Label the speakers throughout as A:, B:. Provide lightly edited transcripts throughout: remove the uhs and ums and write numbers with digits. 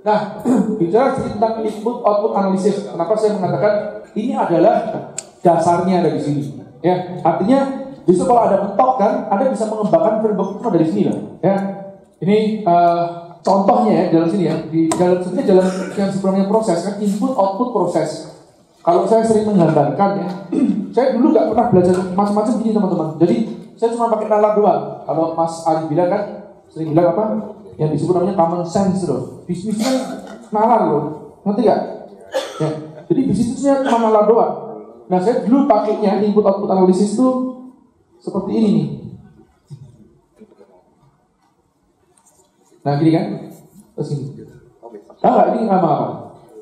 A: Nah, bicara tentang input output analisis, kenapa saya mengatakan ini adalah dasarnya dari sini. Ya, artinya justru kalau ada mentok kan, Anda bisa mengembangkan framework itu dari sini loh. Ya, ini contohnya ya dalam sini ya. Di dalam sebenarnya dalam yang sebelumnya proses kan input output proses. Kalau saya sering menggambarkan ya, saya dulu nggak pernah belajar macam-macam gini teman-teman. Jadi saya cuma pakai nalar doang. Kalau Mas Ali bilang kan, sering bilang apa? Yang disebut namanya common sense loh. Bisnisnya nalar loh, ngerti gak? Ya. Jadi bisnisnya cuma nalar doang. Nah saya dulu pakainya input output analisis itu seperti ini nih. Nah gini kan? Terus ini. Tahu gak ini nama apa?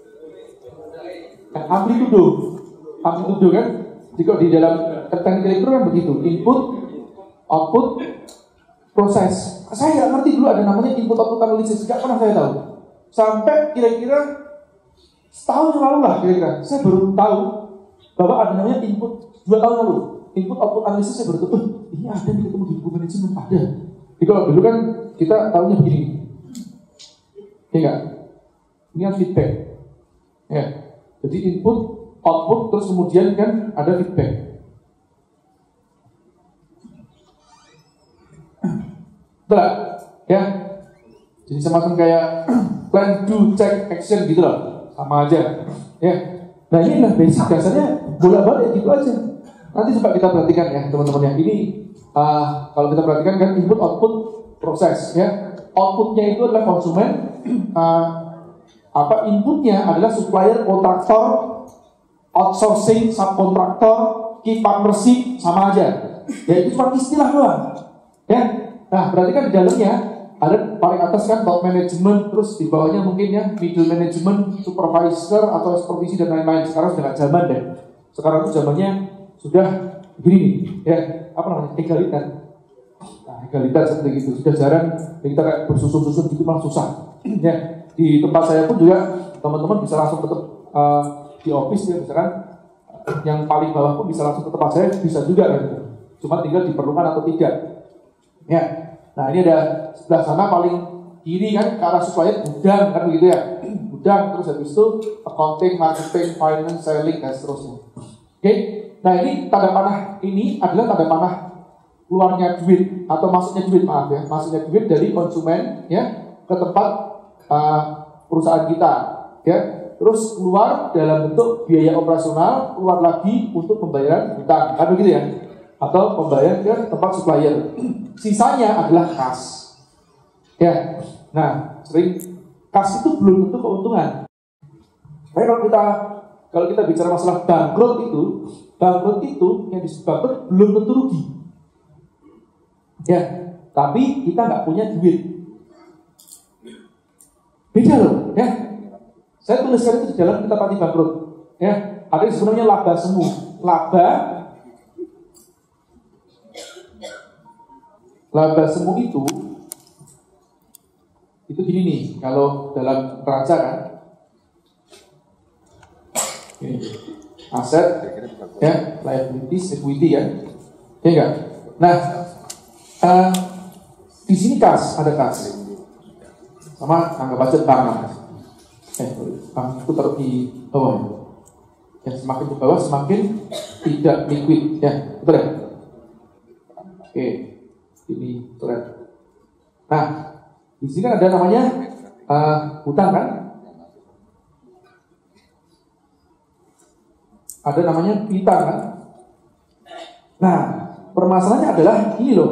A: Amplitudo kan? Jika di dalam teknik elektro kan begitu. Input, output, proses. Saya nggak ngerti dulu ada namanya input output analisis, nggak pernah saya tahu. Sampai kira-kira setahun yang lalu lah kira-kira, saya baru tahu bahwa ada namanya input 2 tahun lalu. Input output analisis saya baru tahu, ini ada nih ketemu di buku manajemen ada. Jadi kalau dulu kan kita tahunya begini, ya nggak? Ini kan feedback, ya. Jadi input, output, terus kemudian kan ada feedback. Betul ya? Jadi semacam kayak plan, do, check, action gitu loh. Sama aja ya. Nah ini lah basic dasarnya bolak-balik gitu aja. Nanti coba kita perhatikan ya teman-teman ya. Ini kalau kita perhatikan kan input, output, proses ya. Outputnya itu adalah konsumen, inputnya adalah supplier, kontraktor, outsourcing, subkontraktor, key partnership, sama aja. Ya itu cuma istilah doang ya. Nah, berarti kan di dalamnya ada paling atas kan top management, terus di bawahnya mungkin ya middle management, supervisor atau supervisi dan lain-lain. Sekarang sudah nggak zaman deh. Sekarang itu zamannya sudah begini ya, apa namanya, egaliter. Nah, egaliter seperti itu sudah jarang kita kayak bersusun-susun gitu, malah susah. Ya, di tempat saya pun juga teman-teman bisa langsung tetap di office ya, misalkan yang paling bawah pun bisa langsung ke tempat saya, bisa juga kan. Cuma tinggal diperlukan atau tidak. Ya, nah ini ada sebelah sana paling kiri kan ke arah supplier gudang kan begitu ya, gudang, terus habis itu accounting, marketing, finance, selling dan seterusnya. Oke, nah ini tanda panah ini adalah tanda panah keluarnya duit atau masuknya duit, maaf ya, masuknya duit dari konsumen ya ke tempat perusahaan kita ya, terus keluar dalam bentuk biaya operasional, keluar lagi untuk pembayaran hutang kan begitu ya, atau pembayaran ke tempat supplier. Sisanya adalah kas. Ya. Nah, sering kas itu belum tentu keuntungan. Makanya kalau kita bicara masalah bangkrut itu yang disebut bangkrut belum tentu rugi. Ya, tapi kita nggak punya duit. Beda loh, ya. Saya tuliskan itu di dalam kitab anti bangkrut. Ya, ada yang sebenarnya laba semu. Laba semu itu gini nih, kalau dalam neraca kan, ini aset, ya, liabilities, equity kan, ya enggak. Nah, di sini ada kas, sama anggap aja bank, bank itu taruh di bawah, ya, semakin ke bawah semakin tidak liquid, ya, betul ya. Oke. Ini surat. Nah, di sini kan ada namanya hutang kan? Ada namanya piutang kan? Nah, permasalahannya adalah ini loh.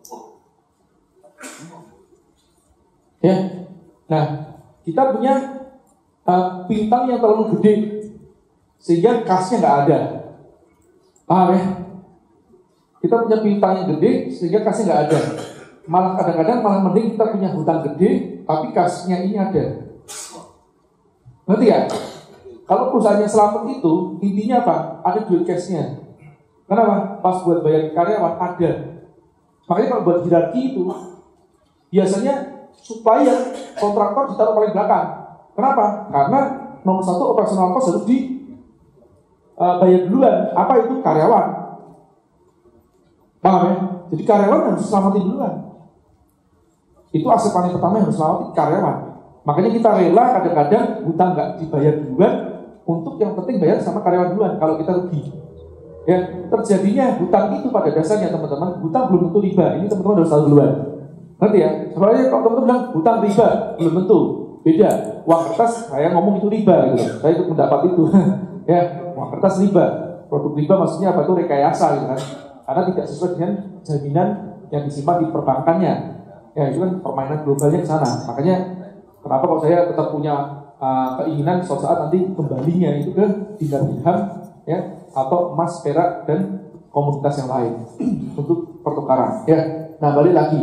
A: Ya. Nah, kita punya piutang yang terlalu gede sehingga kasnya nggak ada. Paham ya? Kita punya piutang yang gede sehingga kasnya nggak ada. Malah kadang-kadang malah mending kita punya hutang gede tapi kasnya ini ada. Ngerti ya? Kalau perusahaannya selamat itu intinya apa? Ada duit cashnya. Kenapa? Pas buat bayar karyawan ada. Makanya kalau buat hierarki itu biasanya supplier, kontraktor ditaruh paling belakang. Kenapa? Karena nomor 1 operasional cost harus dibayar duluan. Apa itu? Karyawan. Paham ya? Jadi karyawan harus selamatin duluan. Itu aset paling pertama yang harus selamatin karyawan. Makanya kita rela kadang-kadang hutang nggak dibayar duluan, untuk yang penting bayar sama karyawan duluan kalau kita rugi. Ya, terjadinya hutang itu pada dasarnya teman-teman, hutang belum tentu riba. Ini teman-teman harus tahu duluan. Ngerti ya? Sebenarnya kalau teman-teman bilang hutang riba, belum tentu. Beda. Uang kertas saya ngomong itu riba gitu. Saya ikut mendapat itu. Ya, uang kertas riba. Produk riba maksudnya apa? Itu rekayasa gitu kan. Karena tidak sesuai dengan jaminan yang disimpan di perbankannya. Ya, itu kan permainan globalnya ke sana. Makanya kenapa kalau saya tetap punya keinginan suatu saat nanti kembalinya itu ke dinar dirham, ya, atau emas, perak dan komoditas yang lain untuk pertukaran. Ya, nah balik lagi.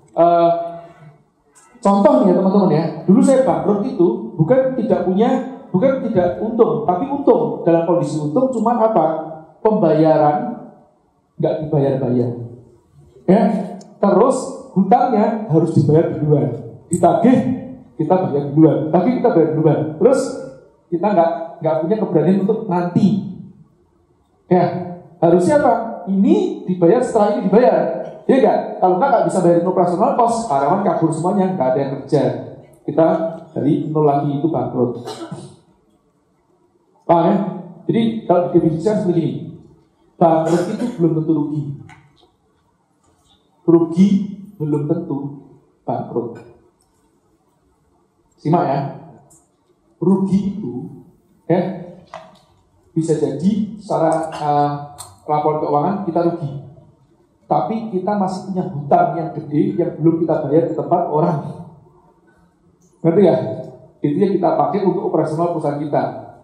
A: Contoh nih ya teman-teman ya. Dulu saya bangkrut itu bukan tidak untung, tapi untung. Dalam kondisi untung cuman apa? Pembayaran nggak dibayar-bayar. Ya, terus hutangnya harus dibayar duluan. Ditagih kita bayar duluan, tapi kita bayar duluan. Terus kita nggak punya keberanian untuk nanti. Ya, harusnya apa? Ini dibayar setelah ini dibayar. Iya nggak? Kalau nggak bisa bayarin operasional cost, karyawan kabur semuanya, nggak ada yang kerja. Kita dari nol lagi itu bangkrut. Paham ya? Jadi kalau didefinisikan seperti ini, bangkrut itu belum tentu rugi. Rugi belum tentu bangkrut. Simak ya, rugi itu ya bisa jadi secara laporan keuangan kita rugi, tapi kita masih punya hutang yang gede yang belum kita bayar ke tempat orang. Ngerti ya? Itu yang kita pakai untuk operasional perusahaan kita.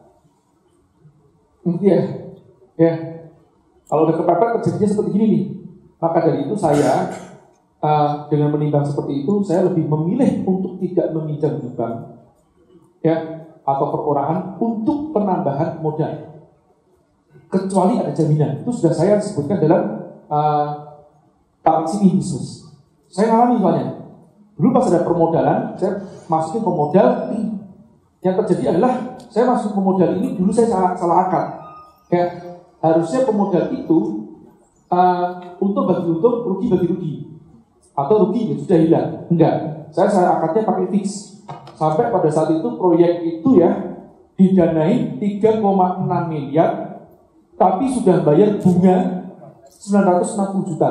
A: Ngerti ya? Ya. Kalau udah kepepet terjadinya seperti gini nih, maka dari itu saya dengan menimbang seperti itu, saya lebih memilih untuk tidak meminjam di bank, ya, atau perorangan untuk penambahan modal, kecuali ada jaminan. Itu sudah saya sebutkan dalam currency business. Saya ngalami soalnya. Dulu pas ada permodalan, saya masukin pemodal. Yang terjadi adalah saya masuk pemodal ini dulu saya salah akad. Ya, harusnya pemodal itu untung bagi untung, rugi bagi rugi. Atau rugi ya sudah hilang. Enggak, saya akadnya pakai fix. Sampai pada saat itu proyek itu ya didanai 3,6 miliar, tapi sudah bayar bunga 960 juta.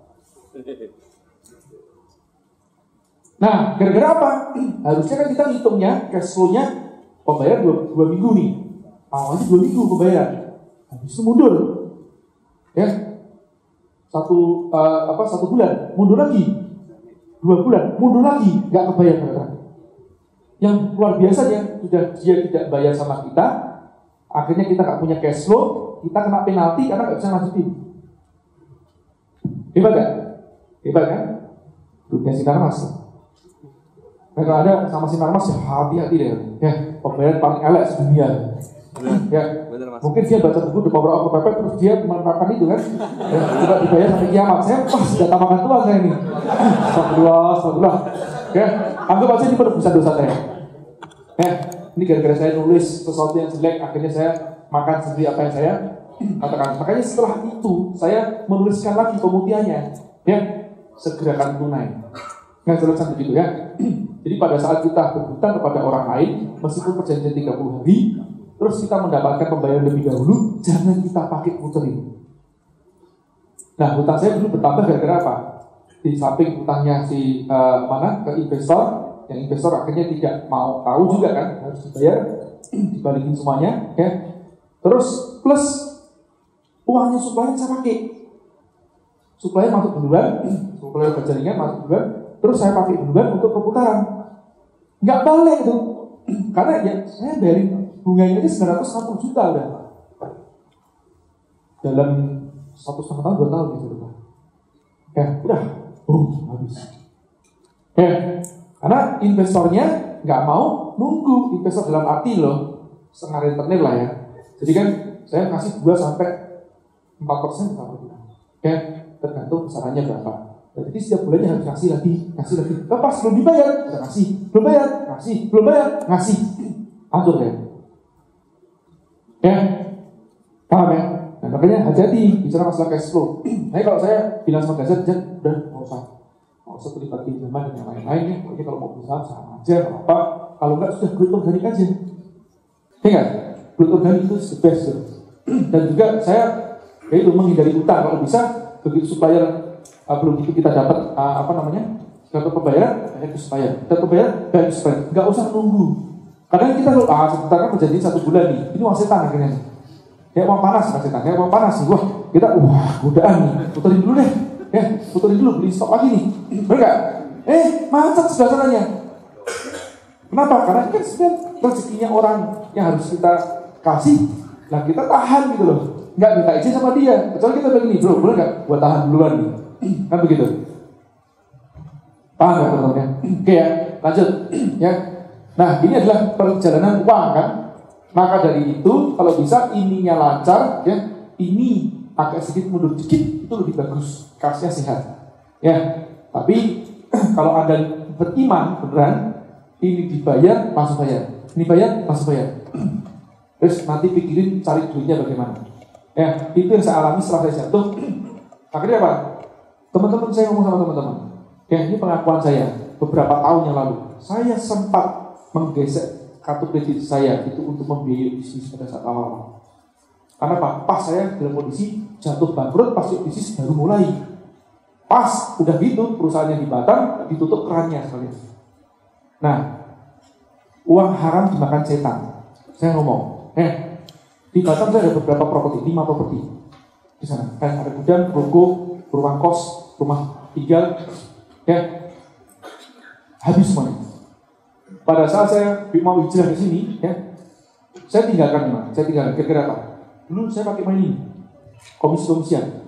A: Nah, gara-gara apa? Harusnya kan kita ngitungnya cash flow-nya pembayar 2 minggu nih. Awalnya 2 minggu pembayaran, habis itu mundur. Ya. Satu bulan, mundur lagi, 2 bulan, mundur lagi, nggak kebayar mereka. Yang luar biasanya sudah dia tidak bayar sama kita, akhirnya kita nggak punya cash flow, kita kena penalti karena nggak bisa lanjutin. Hebat gak? Hebat kan? Dunia Sinarmas. Kalau ada sama Sinarmas ya hati-hati deh. Ya, pembayaran paling elek sedunia. Ya, mungkin dia baca buku The Power of Pepper terus dia menerapkan itu kan, ya, coba dibayar sampai kiamat. Saya pas sudah tambahkan tua saya ini. Astagfirullah. Ya, anggap aja ini penebusan dosa saya. Ya, ini gara-gara saya nulis sesuatu yang jelek, akhirnya saya makan sendiri apa yang saya katakan. Makanya setelah itu saya menuliskan lagi pemutihannya. Ya, segerakan tunai. Nggak jelaskan begitu ya. Jadi pada saat kita berhutang kepada orang lain, meskipun perjanjian 30 hari, terus kita mendapatkan pembayaran lebih dahulu, jangan kita pakai puterin. Nah, hutang saya dulu bertambah gara-gara apa? Di samping hutangnya ke investor, yang investor akhirnya tidak mau tahu juga kan, harus dibayar, dibalikin semuanya, ya. Terus plus uangnya supplier saya pakai. Supplier masuk duluan, supplier berjaringan masuk duluan, terus saya pakai duluan untuk perputaran. Nggak balik itu, karena ya saya bayarin bunganya aja 960 juta udah. Dalam 1,5 tahun, 2 tahun ya sudah. Ya udah, habis. Ya, karena investornya nggak mau nunggu. Investor dalam arti loh, setengah rentenir lah ya. Jadi kan saya kasih 2-4% per bulan. Ya, tergantung besarannya berapa. Jadi setiap bulannya harus kasih lagi. Lepas belum dibayar, kita kasih. Belum bayar, ngasih. Atur ya. Ya, paham ya? Nah, makanya hati-hati bicara masalah cash flow. Nah, kalau saya bilang sama Gaza, udah nggak usah terlibat pinjaman dan yang lain-lain ya. Pokoknya kalau mau berusaha sama aja, apa Kalau enggak sudah growth organik aja. Ingat, growth organik itu the best. Dan juga saya yaitu menghindari utang kalau bisa. Begitu supplier belum itu kita dapat dapat pembayaran, bayar ke supplier. Dapat pembayaran, bayar ke supplier. Enggak usah nunggu. Kadang kita sebentar kan berjanji 1 bulan nih. Ini uang setan akhirnya. Kayak uang panas kan setan. Kayak uang panas nih. Kita godaan nih. Puterin dulu deh. Ya, puterin dulu beli stok lagi nih. Benar enggak? Macet sebelah sananya. Kenapa? Karena kan sebenarnya rezekinya orang yang harus kita kasih. Nah kita tahan gitu loh. Enggak minta izin sama dia. Kecuali kita bilang gini, bro, boleh enggak buat tahan duluan nih. Kan begitu. Paham enggak teman-teman ya? Oke ya, lanjut. Ya. Nah ini adalah perjalanan uang kan. Maka dari itu kalau bisa ininya lancar ya, ini agak sedikit mundur dikit itu lebih bagus, kasnya sehat. Ya. Tapi kalau Anda beriman beneran, ini dibayar langsung bayar. Ini bayar langsung bayar. Terus nanti pikirin cari duitnya bagaimana. Ya, itu yang saya alami setelah saya jatuh. Akhirnya apa? Teman-teman saya ngomong sama teman-teman. Ya, ini pengakuan saya beberapa tahun yang lalu. Saya sempat menggesek kartu kredit saya itu untuk membiayai bisnis pada saat awal. Karena apa? Pas saya dalam kondisi jatuh bangkrut, pas bisnis baru mulai. Pas udah gitu perusahaannya di Batam ditutup kerannya sekalian. Nah, uang haram dimakan setan. Saya ngomong, di Batam saya ada beberapa properti, 5 properti di sana. Ada gudang, ruko, rumah kos, rumah tinggal, ya habis semuanya. Pada saat saya mau hijrah ke sini, ya, saya tinggalkan mana? Saya tinggalkan kira-kira apa? Dulu saya pakai main ini, komisi-komisian.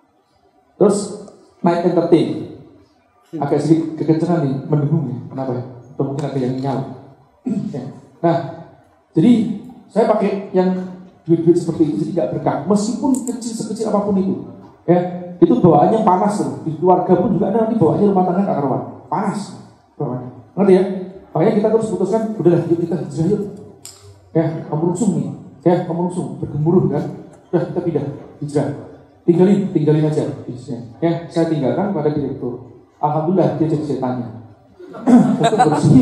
A: Terus naik entertain, agak sedikit kekencengan nih, mendengung ya. Kenapa ya? Atau mungkin ada yang nyala. Ya. Nah, jadi saya pakai yang duit-duit seperti itu jadi tidak berkah, meskipun kecil sekecil apapun itu. Ya, itu bawaannya panas tuh. Di keluarga pun juga ada nanti bawaannya rumah tangga nggak karuan, panas bawaannya. Ngerti ya? Makanya kita terus putuskan, udahlah yuk kita hijrah yuk. Ya, kamu rusung nih. Ya, kamu rusung, bergemuruh kan. Udah kita pindah, hijrah. Tinggalin aja bisnisnya. Ya, saya tinggalkan pada direktur. Alhamdulillah dia jadi setannya. Untuk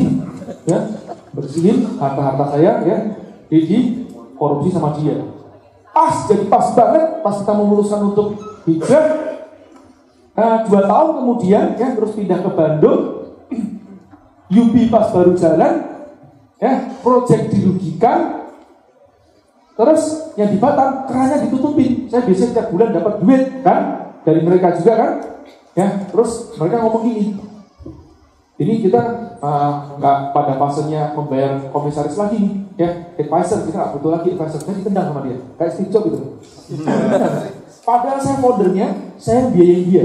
A: bersihin harta-harta saya ya, di korupsi sama dia. Jadi pas banget pas kita memutuskan untuk hijrah. 2 tahun kemudian ya terus pindah ke Bandung. Yubi pas baru jalan, ya proyek dirugikan. Terus yang di Batam kerannya ditutupin. Saya biasanya setiap bulan dapat duit kan dari mereka juga kan. Ya terus mereka ngomong gini. Ini kita nggak pada fasenya membayar komisaris lagi nih, ya advisor kita nggak butuh lagi advisor, saya ditendang sama dia, kayak Steve Jobs gitu. Padahal saya foundernya, saya biayain dia.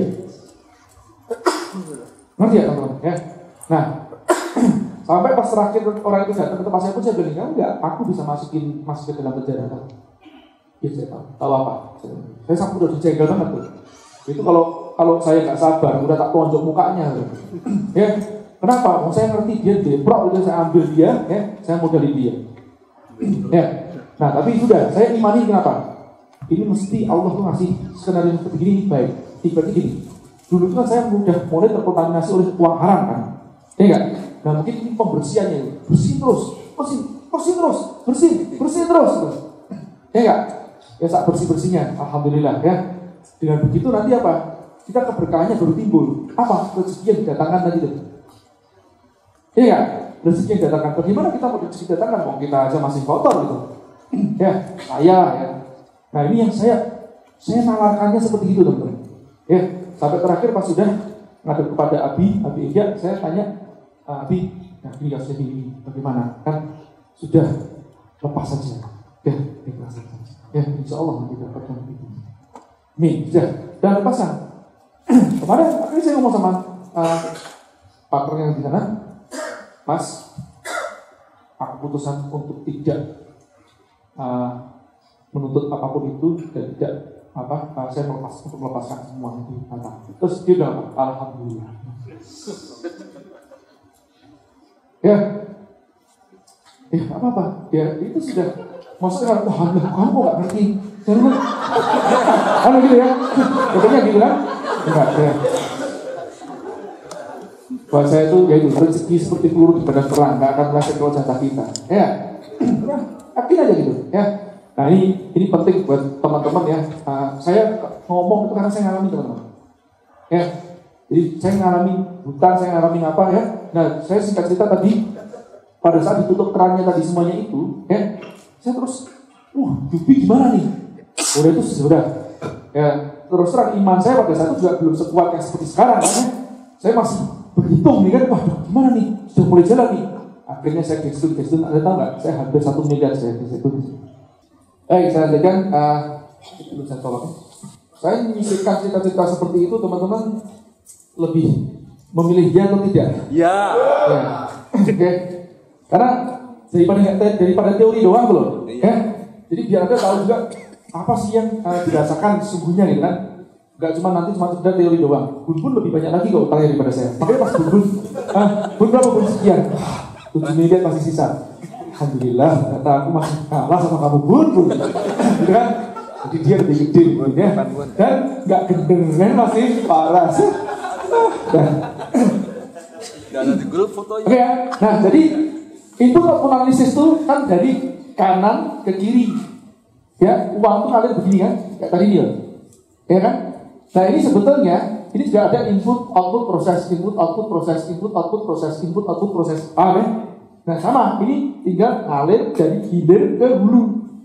A: Ngerti ya teman-teman? Ya. Nah, sampai pas terakhir orang itu datang ke tempat saya pun saya bilang enggak, aku bisa masuk ke dalam penjara. Ya saya tahu apa? Saya sampai udah dijegel banget tuh. Itu kalau saya nggak sabar, udah tak tonjok mukanya. Ya. Kenapa? Saya ngerti dia deprok, udah saya ambil dia, ya, saya modalin dia. Ya. Nah, tapi sudah, saya imani kenapa? Ini mesti Allah tuh ngasih skenario seperti gini baik. Tiba-tiba gini. Dulu kan saya udah mulai terkontaminasi oleh uang haram kan. Ya enggak? Nah, mungkin ini pembersihannya. Bersih terus. Ya enggak? Ya saat bersih-bersihnya, alhamdulillah ya. Dengan begitu nanti apa? Kita keberkahannya baru timbul. Apa? Rezeki yang didatangkan tadi itu. Iya, rezeki yang datangkan. Bagaimana kita mau rezeki datangkan? Mau kita aja masih kotor gitu. Ya, saya ya. Nah ini yang saya nalarkannya seperti itu teman-teman. Ya, sampai terakhir pas sudah ngadep kepada Abi Ega, saya tanya, Abi, nah ini kasusnya ini, bagaimana? Kan sudah lepas saja. Ya, ikhlas saja. Ya, insya Allah nanti dapatkan itu. Nih, sudah, dan lepasan. Kemarin akhirnya saya ngomong sama partner yang di sana. Mas, aku putusan untuk tidak menuntut apapun itu dan tidak saya melepaskan semua itu. Terus dia bilang, alhamdulillah. Ya, apa? Ya itu sudah. Maksudnya kamu nggak ngerti. Gitu ya? Katanya gitu kan? Enggak ya. Buat saya itu yaitu rezeki seperti peluru di badan perang, nggak akan meleset ke wajah kita. Ya, yakin aja gitu. Ya. Nah ini penting buat teman-teman ya. Saya ngomong itu karena saya ngalami teman-teman. Ya, jadi saya ngalami hutang, saya ngalami apa ya. Nah saya singkat cerita tadi pada saat ditutup kerannya tadi semuanya itu, ya, saya terus, Jupi gimana nih? Udah itu sudah. Ya, terus terang iman saya pada saat itu juga belum sekuat yang seperti sekarang, kan? Saya masih berhitung nih kan, gimana nih? Sudah mulai jalan nih. Akhirnya saya gestur, Anda tahu nggak? Saya hampir 1 miliar saya gestur. Saya lanjutkan. Belum saya tolong. Saya menyisipkan cita-cita seperti itu, teman-teman lebih memilih ya atau tidak? Ya. Oke. Karena daripada teori doang loh. Ya. Jadi biar Anda tahu juga apa sih yang dirasakan sesungguhnya gitu kan. Gak cuma sekedar teori doang. Bun lebih banyak lagi kok utangnya daripada saya. Makanya pas Bun berapa Bun sekian? 7 miliar masih sisa. Alhamdulillah, kata aku masih kalah sama kamu Bun. Gitu kan? Jadi dia lebih gede ya. Dan gak gendengnya masih parah.
B: Gak ada di grup fotonya.
A: Oke ya. Nah jadi input output analisis itu kan dari kanan ke kiri. Ya, uang itu ngalir begini kan, kayak tadi dia. Ya kan? Nah ini sebetulnya ini juga ada input output proses, input output proses, input output proses, input output proses. Paham ya? Nah sama, ini tinggal ngalir dari hilir ke hulu.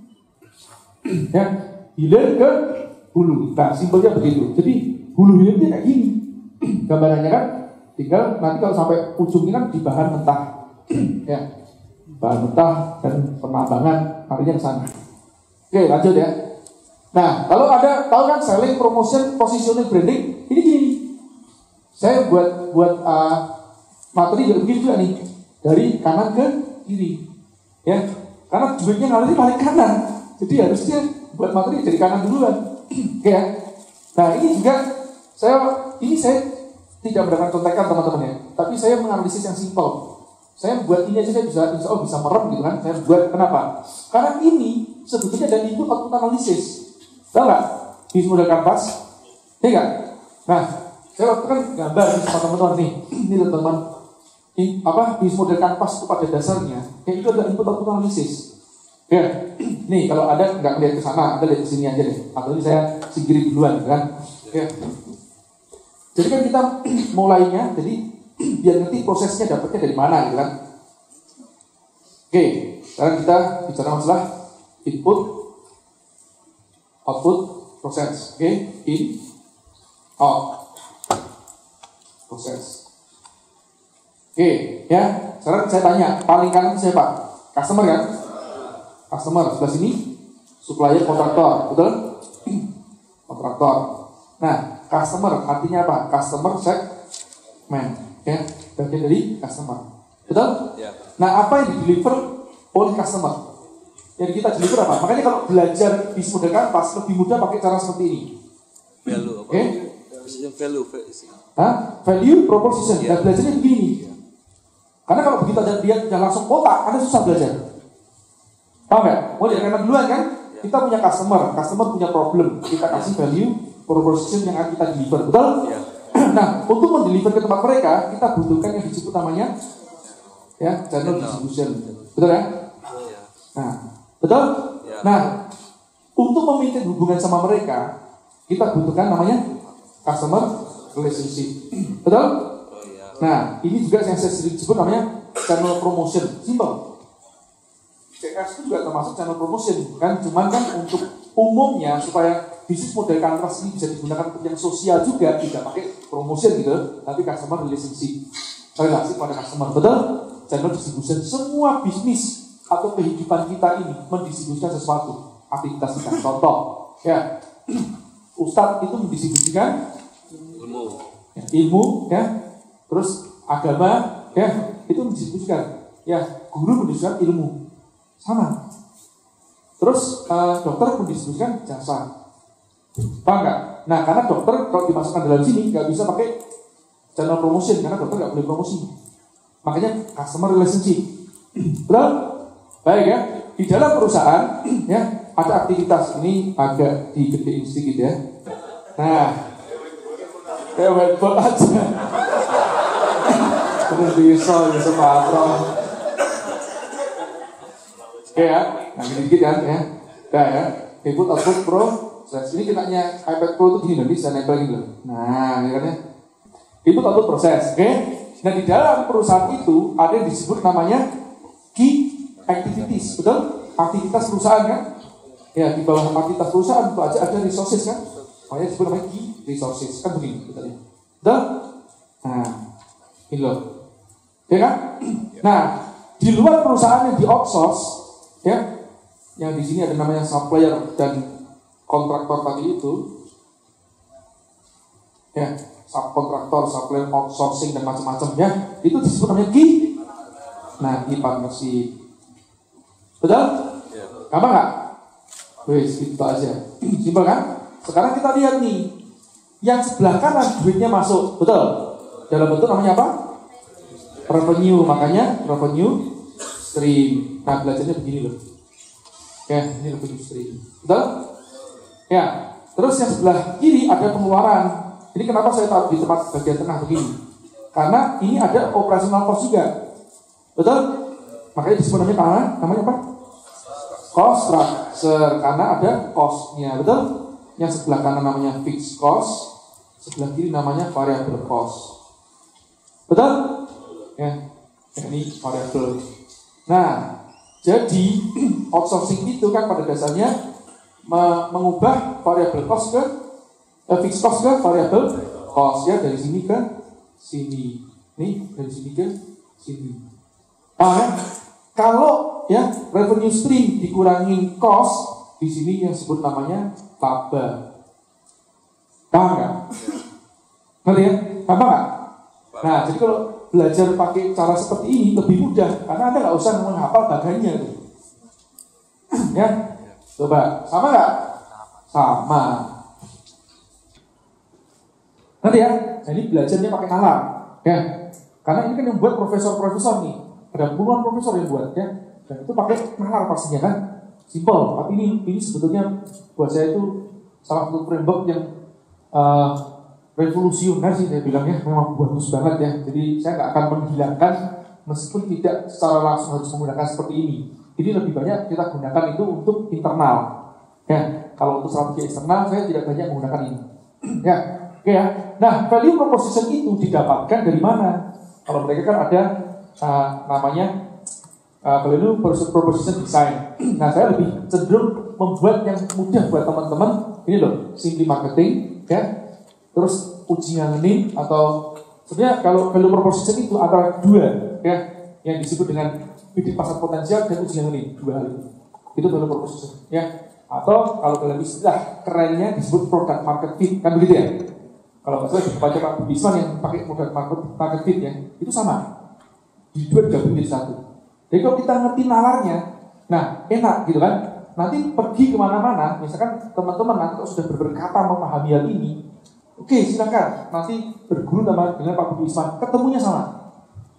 A: Ya, hilir ke hulu. Nah simpelnya begitu. Jadi hulu hilirnya kayak gini. Gambarannya kan, tinggal nanti kalau sampai ujungnya kan di bahan mentah. Ya, bahan mentah dan penambangan artinya ke sana. Oke, lanjut ya. Nah, kalau ada tahu kan selling, promotion, positioning, branding, ini gini. Saya buat materi juga begini juga nih, dari kanan ke kiri, ya. Karena duitnya ngalir paling kanan, jadi harusnya buat materi dari kanan duluan, oke ya. Nah, ini juga saya tidak mendapatkan contekan teman-teman ya, tapi saya menganalisis yang simpel. Saya buat ini aja saya bisa merem gitu kan. Saya buat kenapa? Karena ini sebetulnya ada input output analisis. Tahu nggak? Bisnis model kanvas, ya nggak? Nah, saya waktu kan gambar sama teman-teman nih. Ini teman-teman, bisnis model kanvas itu pada dasarnya, itu ada input output analisis. Ya, nih kalau ada nggak lihat ke sana, ada lihat ke sini aja deh. Atau ini saya singkiri duluan, kan? Ya. Jadi kan kita mulainya, jadi biar ngerti prosesnya dapatnya dari mana, gitu kan? Oke, sekarang kita bicara masalah input, output, proses. Oke, in, out, proses. Oke, ya. Sekarang saya tanya, paling kanan itu siapa? Customer kan? Customer sebelah sini, supplier, kontraktor, betul? Kontraktor. Nah, customer artinya apa? Customer segment. Ya, bagian dari customer, betul? Ya. Nah, apa yang di-deliver oleh customer? Yang kita deliver apa? Makanya kalau belajar bisnis model kanvas lebih mudah pakai cara seperti ini.
B: Value apa?
A: Okay?
B: Value.
A: Value proposition. Dan belajarnya begini. Karena kalau begitu ada dia langsung kotak, Anda susah belajar. Paham nggak? Mau dari kanan duluan kan? Kita punya customer punya problem. Kita kasih value proposition yang akan kita deliver, betul? Ya. Nah, untuk mendeliver ke tempat mereka, kita butuhkan yang disebut namanya channel distribution. Betul ya? Nah, betul? Nah, untuk memimpin hubungan sama mereka, kita butuhkan namanya customer relationship. Betul? Nah, ini juga yang saya sering sebut namanya channel promotion. Simple. CS itu juga termasuk channel promotion, kan? Cuman kan untuk umumnya supaya bisnis model kanvas ini bisa digunakan untuk yang sosial juga, tidak pakai promotion gitu, tapi customer relationship, relasi pada customer. Betul? Channel distribution. Semua bisnis atau kehidupan kita ini mendistribusikan sesuatu, aktivitas kita. Contoh, ya, Ustadz itu mendistribusikan ilmu, ya, terus agama, ya, itu mendistribusikan, ya, guru mendistribusikan ilmu, sama. Terus dokter mendistribusikan jasa. Paham nggak? Nah, karena dokter kalau dimasukkan dalam sini nggak bisa pakai channel promotion karena dokter nggak boleh promosi. Makanya customer relationship. Betul? Baik ya. Di dalam perusahaan ya ada aktivitas ini agak digedein sedikit ya. Nah, kayak whiteboard aja. Terus bisa patron. Oke ya, nah gini-gini kan ya. Nah ya, input output proses. Ini kita iPad Pro itu gini loh, bisa nempel gitu loh. Nah, ini kan ya. Input output proses, oke? Nah di dalam perusahaan itu ada yang disebut namanya key activities, betul? Aktivitas perusahaan kan? Ya, di bawah aktivitas perusahaan itu aja ada resources kan? Makanya disebut namanya key resources, kan begini kita lihat. Betul? Nah, ini loh. Ya kan? Nah, di luar perusahaan yang di outsource, ya, yang di sini ada namanya supplier dan kontraktor tadi itu, ya, subkontraktor, supplier, outsourcing dan macam-macam ya, itu disebut namanya key. Nah, key partnership. Betul? Apa enggak? Wes, gitu aja. Simpel kan? Sekarang kita lihat nih, yang sebelah kanan duitnya masuk, betul? Dalam bentuk namanya apa? Revenue, makanya revenue stream. Nah, belajarnya begini loh. Ya, ini revenue stream. Betul? Ya, terus yang sebelah kiri ada pengeluaran. Ini kenapa saya taruh di tempat bagian tengah begini? Karena ini ada operational cost juga. Betul? Makanya disebut namanya apa? Cost structure, karena ada cost-nya, betul? Yang sebelah kanan namanya fixed cost, sebelah kiri namanya variable cost. Betul? Ya, ini variable. Nah, jadi outsourcing itu kan pada dasarnya mengubah variable cost ke fixed cost ke variable cost, ya, dari sini ke sini. Nih, dari sini ke sini. Kalau ya revenue stream dikurangi cost, di sini yang disebut namanya laba. Paham nggak? Ngerti ya? Apa nggak? Nah, jadi kalau belajar pakai cara seperti ini lebih mudah, karena Anda nggak usah menghafal bagannya tuh. Ya, coba sama nggak? Sama. Nanti ya, jadi belajarnya pakai nalar, ya. Karena ini kan yang buat profesor-profesor nih, ada puluhan profesor yang buat, ya. Dan itu pakai nalar pastinya kan, simple. Tapi ini sebetulnya buat saya itu salah satu framework yang revolusioner sih saya bilang ya, memang bagus banget ya. Jadi saya nggak akan menghilangkan meskipun tidak secara langsung harus menggunakan seperti ini. Jadi lebih banyak kita gunakan itu untuk internal. Ya, kalau untuk strategi eksternal saya tidak banyak menggunakan ini. Ya, oke ya. Nah, value proposition itu didapatkan dari mana? Kalau mereka kan ada namanya value proposition design. Nah, saya lebih cenderung membuat yang mudah buat teman-teman. Ini loh, simply marketing, ya. Terus uji learning atau sebenarnya kalau value proposition itu antara dua, ya, yang disebut dengan bidik pasar potensial dan uji learning, dua hal itu value proposition, ya. Atau kalau dalam istilah kerennya disebut product market fit, kan begitu ya? Kalau saya baca Pak Bisman yang pakai product market fit ya, itu sama. Di dua digabung jadi satu. Jadi kalau kita ngerti nalarnya, nah enak gitu kan. Nanti pergi kemana-mana, misalkan teman-teman nanti kalau sudah berkata memahami hal ini, oke, silakan nanti berguru dengan Pak Bisman, ketemunya sama.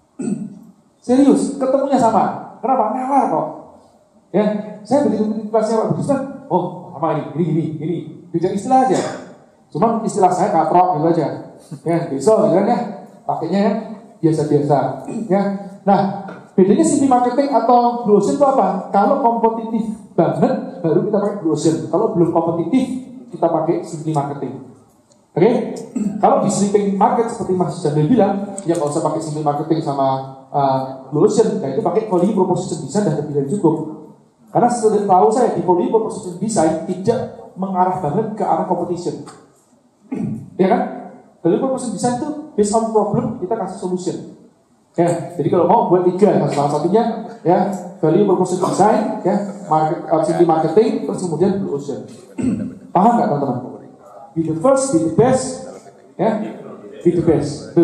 A: Serius, ketemunya sama. Kenapa? Nalar kok. Ya, saya begitu kelasnya Pak Bisman, oh sama ini, beda istilah aja. Cuma istilah saya katrok gitu aja. Ya, besok gitu kan ya, pakainya ya biasa-biasa. Ya, nah bedanya simply marketing atau blue ocean itu apa? Kalau kompetitif banget baru kita pakai blue ocean. Kalau belum kompetitif kita pakai simply marketing. Oke? Kalau di sleeping market seperti Mas Jandel bilang, ya nggak usah pakai simply marketing sama blue ocean. Nah itu pakai value proposition design dan lebih dari cukup. Karena setahu saya di value proposition design tidak mengarah banget ke arah competition. Ya kan? Value proposition design itu based on problem kita kasih solution. Ya, jadi kalau mau buat 3, salah satunya ya value proposition design, ya simply marketing, terus kemudian blue ocean. Paham nggak teman-teman? Be the first, be the best, ya, be the best,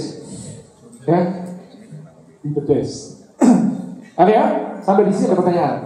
A: ya, be the best. Oke ya, sampai di sini ada pertanyaan.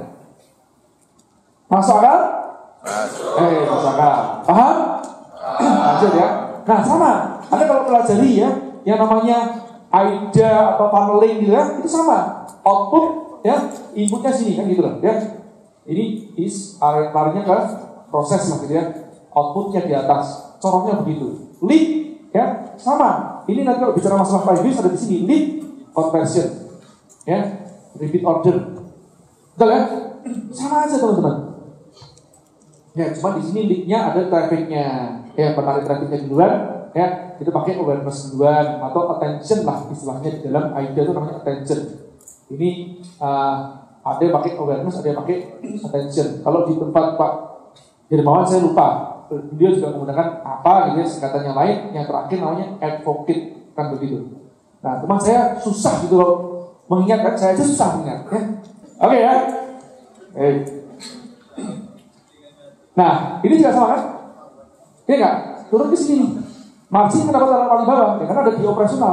A: Masuk akal? Masuk akal. Paham? Lanjut ya. Nah sama, Anda kalau pelajari ya, yang namanya AIDA atau funneling gitu ya, itu sama. Output ya, inputnya sini kan gitu loh ya. Ini larinya ke proses lah gitu ya. Outputnya di atas, corongnya begitu. Lead ya, sama. Ini nanti kalau bicara masalah price ada di sini. Lead conversion, ya, repeat order, betul ya? Sama aja teman-teman. Ya, cuma di sini linknya ada trafficnya, ya, penarik trafficnya duluan, ya, itu pakai awareness duluan atau attention lah istilahnya di dalam AIDA itu namanya attention. Ini ada yang pakai awareness, ada yang pakai attention. Kalau di tempat Pak Hermawan saya lupa, beliau juga menggunakan apa gitu ya, singkatan yang lain, yang terakhir namanya advocate, kan begitu. Nah, teman saya susah gitu loh mengingatkan, saya aja susah mengingat, ya. Oke ya. Nah, ini juga sama kan? Ini enggak? Turun ke sini. Margin kenapa taruh paling bawah? Ya, karena ada di operasional.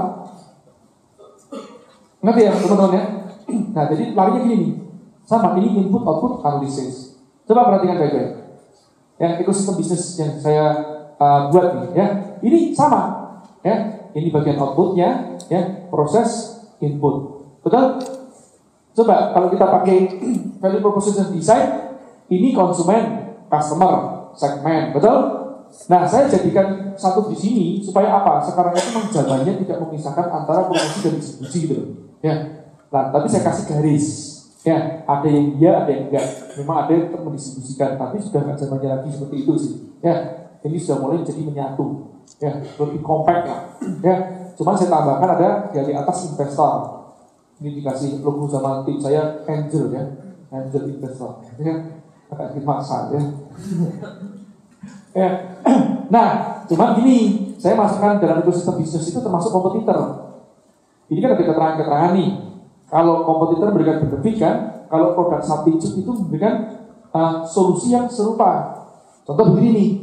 A: Ngerti ya teman-teman ya? Nah, jadi larinya gini nih. Sama, ini input output analysis. Coba perhatikan baik-baik. Yang ekosistem bisnis yang saya buat nih, ya. Ini sama, ya. Ini bagian outputnya, ya. Proses input. Betul? Coba kalau kita pakai value proposition design, ini konsumen, customer, segmen, betul? Nah, saya jadikan satu di sini supaya apa? Sekarang itu menjalannya tidak memisahkan antara promosi dan distribusi gitu, ya. Nah, tapi saya kasih garis, ya. Ada yang iya, ada yang enggak. Memang ada yang tetap mendistribusikan, tapi sudah nggak zamannya lagi seperti itu sih, ya. Ini sudah mulai jadi menyatu, ya, lebih compact lah, ya. Cuma saya tambahkan ada dari atas investor. Ini dikasih logo sama tim saya angel, ya, angel investor, ya. Agak dimaksa, ya. Ya. Nah, cuma gini, saya masukkan dalam ekosistem bisnis itu termasuk kompetitor. Ini kan ada keterangan-keterangan nih. Kalau kompetitor memberikan benefit kan, kalau produk substitute itu memberikan solusi yang serupa. Contoh begini nih,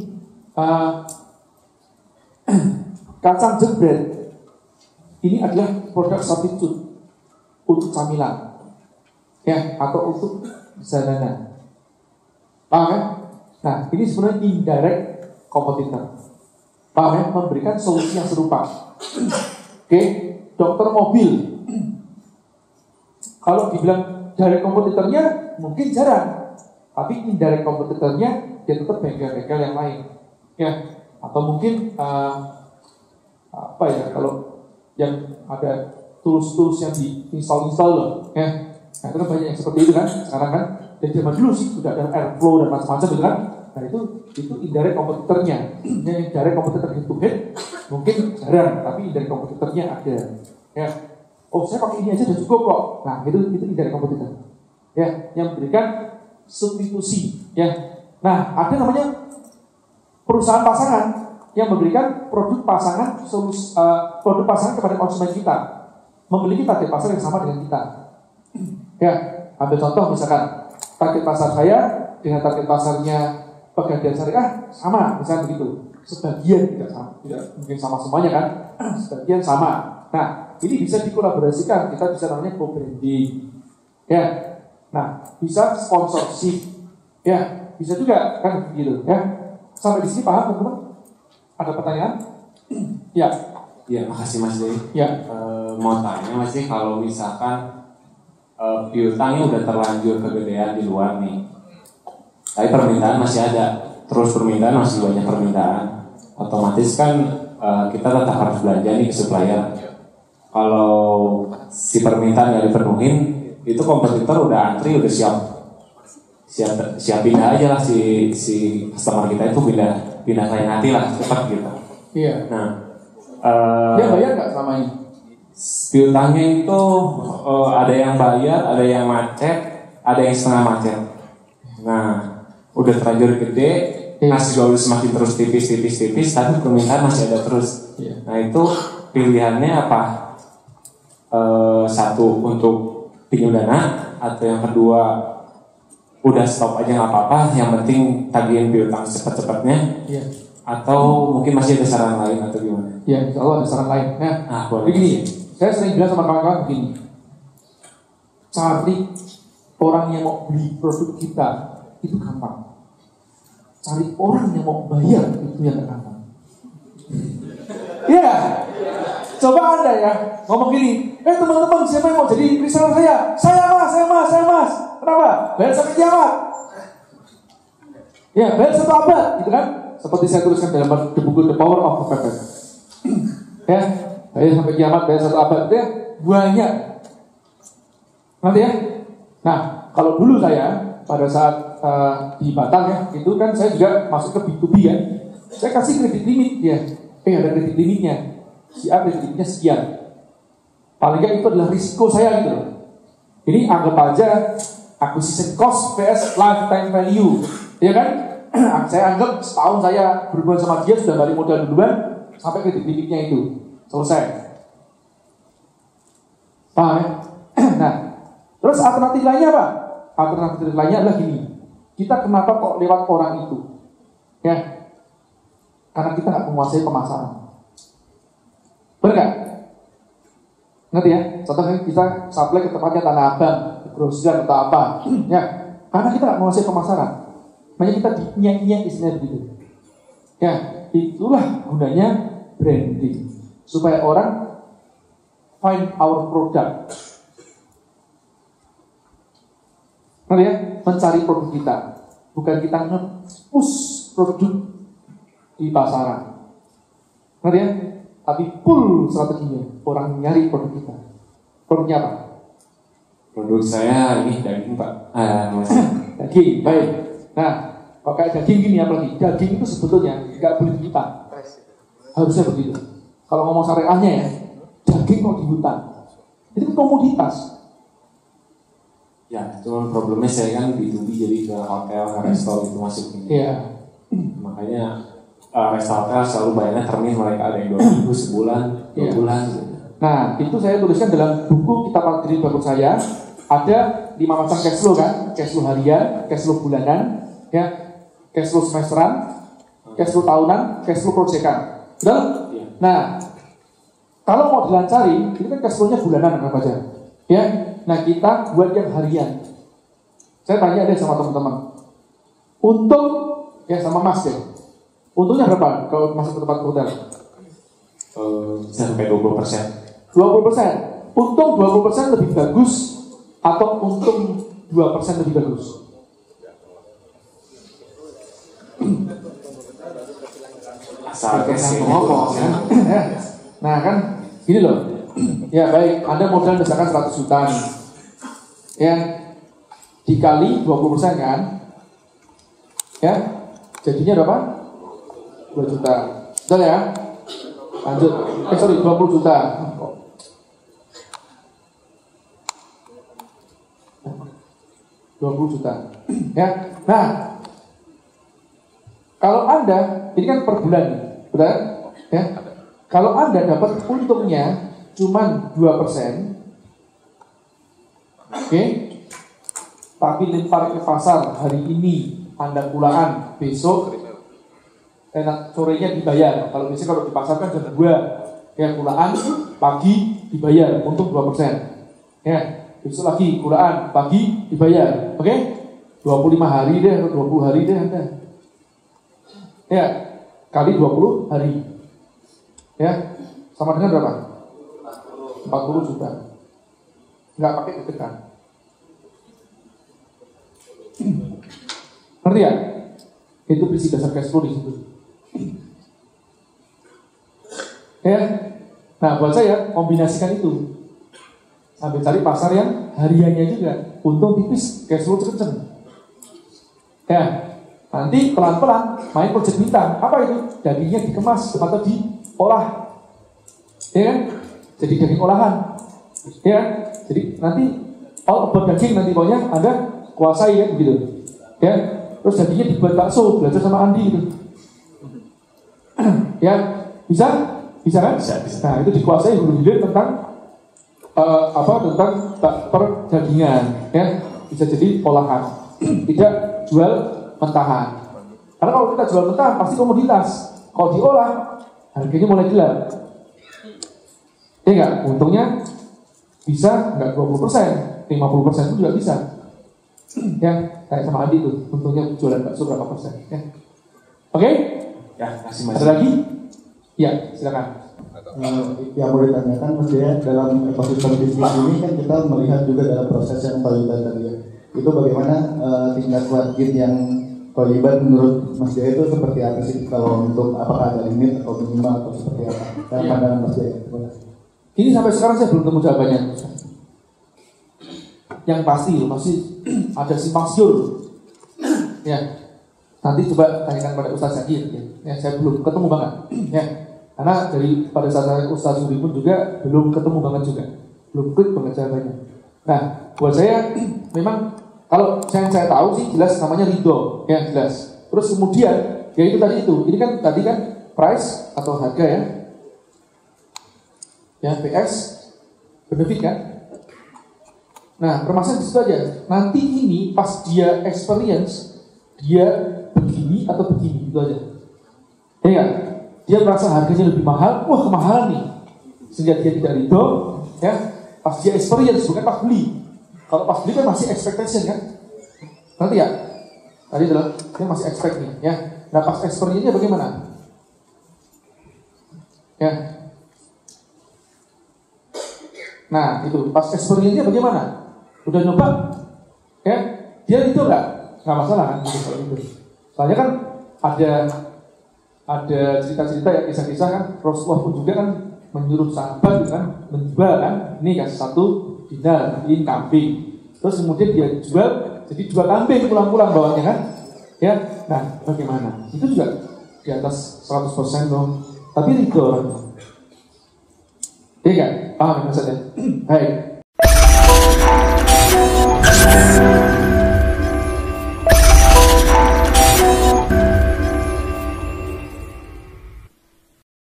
A: kacang jebret ini adalah produk substitute untuk camilan, ya, atau untuk jalanan. Paham ya? Nah, ini sebenarnya indirect kompetitor. Paham ya? Memberikan solusi yang serupa. Oke, dokter mobil. Kalau dibilang direct kompetitornya mungkin jarang, tapi indirect kompetitornya dia tetap bengkel-bengkel yang lain, ya. Atau mungkin apa ya? Kalau yang ada tools-tools yang di-install loh, ya. Nah, itu kan banyak yang seperti itu kan sekarang kan. Dan zaman dulu sih sudah ada airflow dan macam-macam gitu kan. Nah, itu indirect kompetitornya. Yang direct kompetitor head to head mungkin jarang, tapi indirect kompetitornya ada, ya. Oh, saya pakai ini aja udah cukup kok. Nah, itu indirect kompetitor, ya, yang memberikan substitusi, ya. Nah, ada namanya perusahaan pasangan yang memberikan produk pasangan produk pasangan kepada konsumen kita, memiliki target pasar yang sama dengan kita, ya. Ambil contoh misalkan target pasar saya dengan target pasarnya Pegadaian Syariah sama, misalnya begitu. Sebagian tidak sama, tidak mungkin sama semuanya kan, sebagian sama. Nah, ini bisa dikolaborasikan, kita bisa namanya co-branding, ya. Nah, bisa sponsorship, ya, bisa juga kan begitu, ya. Sampai di sini paham teman-teman? Ada pertanyaan? Ya.
C: Ya, makasih Mas Dey.
A: Ya.
C: Mau tanya Mas Dey, kalau misalkan piutangnya udah terlanjur kegedean di luar nih, tapi permintaan masih ada, terus permintaan masih banyak permintaan, otomatis kan kita tetap harus belanja nih ke supplier. Kalau si permintaan nggak dipenuhin, itu kompetitor udah antri, udah siap pindah aja lah si customer kita itu pindah lain hati lah, cepat gitu.
A: Iya.
C: Nah,
A: dia bayar nggak sama ini?
C: Piutangnya itu ada yang bayar, ada yang macet, ada yang setengah macet. Nah, udah terlanjur gede, nasi juga udah semakin terus tipis, tapi permintaan masih ada terus. Nah, itu pilihannya apa? Satu, untuk pinjam dana, atau yang kedua udah stop aja nggak apa-apa, yang penting tagihin piutang cepat-cepatnya. Atau mungkin masih ada saran lain atau gimana?
A: Ya, insya Allah ada saran lain. Nah, begini, saya sering bilang sama kawan-kawan begini, cari orang yang mau beli produk kita itu gampang, cari orang yang mau bayar itu yang gampang. Iya, coba Anda ya ngomong gini, teman-teman siapa yang mau jadi reseller saya? Saya mas. Kenapa? Bayar sampai kiamat. Ya, bayar 1 abad, gitu kan? Seperti saya tuliskan dalam buku The Power of Perfection. Ya, bayar sampai kiamat, bayar 1 abad, ya. banyak. Nanti ya. Nah, kalau dulu saya pada saat di Batam ya, itu kan saya juga masuk ke B2B ya. Saya kasih kredit limit ya. Ada kredit limitnya. Si A kredit limitnya sekian. Paling nggak itu adalah risiko saya gitu loh. Ini anggap aja acquisition cost vs lifetime value, ya kan? Saya anggap setahun saya berhubungan sama dia sudah balik modal duluan sampai kredit limitnya itu selesai. Paham ya? Nah, terus alternatif lainnya apa? Alternatif lainnya adalah gini. Kita kenapa kok lewat orang itu? Ya, karena kita nggak menguasai pemasaran. Benar nggak? Ngerti ya? Contohnya kita supply ke tempatnya Tanah Abang, grosiran atau apa? Ya, karena kita nggak menguasai pemasaran. Makanya kita dinyak-nyak istilahnya begitu. Ya, itulah gunanya branding supaya orang find our product. Ngerti ya? Mencari produk kita, bukan kita nge-push produk di pasaran. Ngerti ya? Tapi full strateginya orang nyari produk kita. Produknya apa?
C: Produk saya ini daging Pak.
A: Daging, baik. Nah, kalau kayak daging gini apalagi, daging itu sebetulnya nggak boleh di hutan. Harusnya begitu. Kalau ngomong syariahnya ya, daging mau di hutan. Itu komoditas.
C: Ya, cuma problemnya saya kan B2B jadi ke hotel, ke restoran itu masuk ini.
A: Iya.
C: Makanya restoran selalu bayarnya termin mereka ada yang 2 minggu, sebulan, 2 bulan gitu.
A: Nah, itu saya tuliskan dalam buku kitab materi bagus saya. Ada 5 macam cash flow kan, cash flow harian, cash flow bulanan, ya, cash flow semesteran, cash flow tahunan, cash flow proyekan. Betul?
C: Iya.
A: Nah, kalau mau dilancari, ini kan cash flow-nya bulanan apa aja, ya. Nah, kita buat yang harian. Saya tanya deh sama teman-teman. Untung ya sama Mas deh. Untungnya berapa kalau masuk ke tempat hotel?
C: Sampai 20%.
A: 20%. Untung 20% lebih bagus atau untung 2% lebih bagus?
C: Asal kesini
A: ngomong kan? Nah kan, gini loh. Ya baik, Anda modal misalkan 100 juta nih. Ya, dikali 20% kan? Ya, jadinya berapa? 2 juta. Betul ya? Lanjut. 20 juta. 20 juta. Ya. Nah, kalau Anda, ini kan per bulan, betul? Ya. Kalau Anda dapat untungnya cuman 2%, oke? Tapi lempar ke pasar hari ini, Anda pulaan, besok sorenya dibayar. Kalau biasanya kalau di pasar kan jam 2, ya pulaan, pagi dibayar, untung 2%. Ya, besok lagi pulaan, pagi dibayar. Oke? 25 hari deh, atau 20 hari deh Anda. Ya, kali 20 hari. Ya, sama dengan berapa? 40 juta. Nggak pakai ditekan. Ngerti ya? Itu prinsip dasar cash flow di situ. Ya. Nah, buat saya kombinasikan itu. Sambil cari pasar yang hariannya juga. Untung tipis, cash flow kenceng. Ya. Nanti pelan-pelan main project bintang. Apa itu? Dagingnya dikemas atau diolah. Ya kan? Jadi daging olahan. Ya kan? Jadi nanti all about daging nanti pokoknya Anda kuasai ya gitu. Ya. Terus dagingnya dibuat bakso, belajar sama Andi gitu. Ya, bisa? Bisa kan?
C: Bisa.
A: Nah, itu dikuasai hulu-hilir tentang tentang perdagingan, ya. Bisa jadi olahan. Tidak jual mentahan. Karena kalau kita jual mentahan pasti komoditas. Kalau diolah harganya mulai gelap. Ya enggak? Untungnya bisa enggak 20%, 50% itu juga bisa. Ya, kayak sama Adi tuh, untungnya jualan bakso berapa persen, ya. Oke?
C: Ya, kasih
A: Ada lagi? Ya, silakan.
D: Yang mau ditanyakan maksudnya dalam ekosistem bisnis ini kan kita melihat juga dalam proses yang kewajiban tadi ya. Itu bagaimana tingkat wajib yang kewajiban menurut Mas Jaya itu seperti apa sih? Kalau untuk apakah ada limit atau minimal atau seperti apa? Saya pandangan Mas Jaya.
A: Ini sampai sekarang saya belum temu jawabannya. Yang pasti ada simpang siur. Ya, nanti coba tanyakan pada Ustaz Zakir. Ya, saya belum ketemu banget. Ya, karena dari pada saat Ustaz Zuri pun juga belum ketemu banget juga, belum klik banget jawabannya. Nah, buat saya memang kalau saya tahu sih jelas namanya ridho, ya jelas. Terus kemudian ya itu tadi itu, ini kan tadi kan price atau harga ya PS benefit kan. Nah, permasalahan di situ aja. Nanti ini pas dia experience, dia begini atau begini, itu aja. Ya kan? Dia merasa harganya lebih mahal, wah kemahalan nih. Sehingga dia tidak ridho, ya. Pas dia experience, bukan pas beli. Kalau pas beli kan masih expectation kan? Nanti ya? Tadi adalah dia masih expect nih, ya. Nah, pas experience-nya bagaimana? Ya. Nah, itu pas experience-nya bagaimana? Udah nyoba, ya, dia itu nggak masalah kan, gitu. Soalnya kan ada cerita-cerita ya, kisah-kisah kan, Rasulullah pun juga kan menyuruh sahabat kan menjual kan, ini kasih 1 dinar, ini kambing, terus kemudian dia jual, jadi jual kambing pulang-pulang bawanya kan, ya, nah bagaimana? Itu juga di atas 100% dong, tapi ridho orangnya, iya kan? Paham maksudnya? Baik.